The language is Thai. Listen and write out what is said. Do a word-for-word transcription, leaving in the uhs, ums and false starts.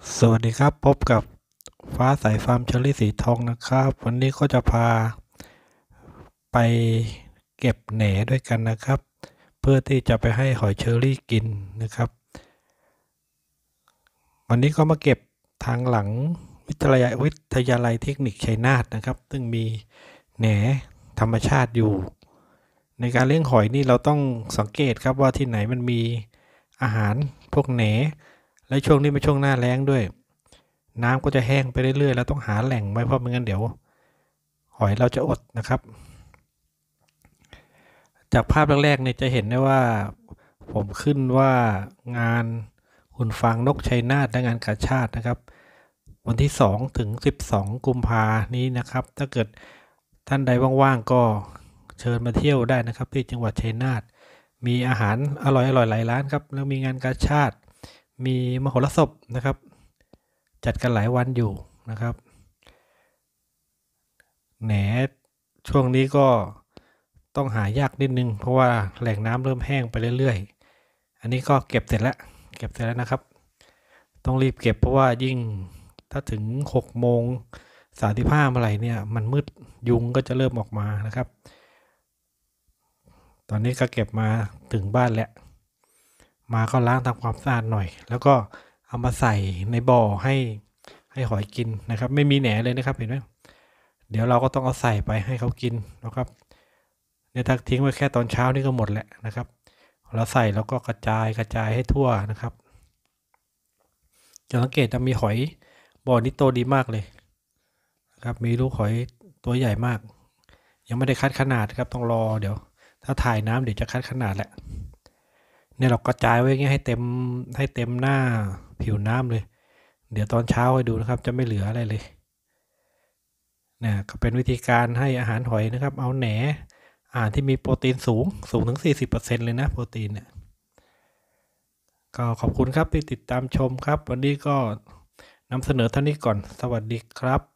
สวัสดีครับพบกับฟ้าใสฟาร์มเชอรี่สีทองนะครับวันนี้ก็จะพาไปเก็บแหน่ด้วยกันนะครับเพื่อที่จะไปให้หอยเชอรี่กินนะครับวันนี้ก็มาเก็บทางหลังวิทยาวิทยาลัยเทคนิคชัยนาทนะครับซึ่งมีแหน่ธรรมชาติอยู่ในการเลี้ยงหอยนี่เราต้องสังเกตครับว่าที่ไหนมันมีอาหารพวกแหน่และช่วงนี้เป็นช่วงหน้าแล้งด้วยน้ำก็จะแห้งไปเรื่อยๆเราต้องหาแหล่งไว้เพราะไม่งั้นเดี๋ยวหอยเราจะอดนะครับจากภาพแรกๆเนี่ยจะเห็นได้ว่าผมขึ้นว่างานหุ่นฟางนกชัยนาทและงานกาชาดนะครับวันที่สองถึงสิบสองกุมภานี้นะครับถ้าเกิดท่านใดว่างๆก็เชิญมาเที่ยวได้นะครับที่จังหวัดชัยนาทมีอาหารอร่อยๆหลายร้านครับแล้วมีงานกาชาดมีมโหรสพนะครับจัดกันหลายวันอยู่นะครับแหนช่วงนี้ก็ต้องหายากนิดนึงเพราะว่าแหล่งน้ำเริ่มแห้งไปเรื่อยๆอันนี้ก็เก็บเสร็จแล้วเก็บเสร็จแล้วนะครับต้องรีบเก็บเพราะว่ายิ่งถ้าถึงหกโมงสามสิบห้าเมื่อไหร่เนี่ยมันมืดยุงก็จะเริ่มออกมานะครับตอนนี้ก็เก็บมาถึงบ้านแล้วมาก็ล้างทำความสะอาดหน่อยแล้วก็เอามาใส่ในบ่อให้ให้หอยกินนะครับไม่มีแหนเลยนะครับเห็นไหมเดี๋ยวเราก็ต้องเอาใส่ไปให้เขากินนะครับเนี่ยถ้าทิ้งไว้แค่ตอนเช้านี่ก็หมดแหละนะครับเราใส่แล้วก็กระจายกระจายให้ทั่วนะครับจะสังเกตจะมีหอยบ่อนี้โตดีมากเลยครับมีลูกหอยตัวใหญ่มากยังไม่ได้คัดขนาดครับต้องรอเดี๋ยวถ้าถ่ายน้ำเดี๋ยวจะคัดขนาดแหละเนี่ยเรากระจายไว้เงี้ยให้เต็มให้เต็มหน้าผิวน้ำเลยเดี๋ยวตอนเช้าให้ดูนะครับจะไม่เหลืออะไรเลยเนี่ยก็เป็นวิธีการให้อาหารหอยนะครับเอาแหนอาหารที่มีโปรตีนสูงสูงถึง สี่สิบเปอร์เซ็นต์ เลยนะโปรตีนเนี่ยก็ขอบคุณครับที่ติดตามชมครับวันนี้ก็นำเสนอเท่านี้ก่อนสวัสดีครับ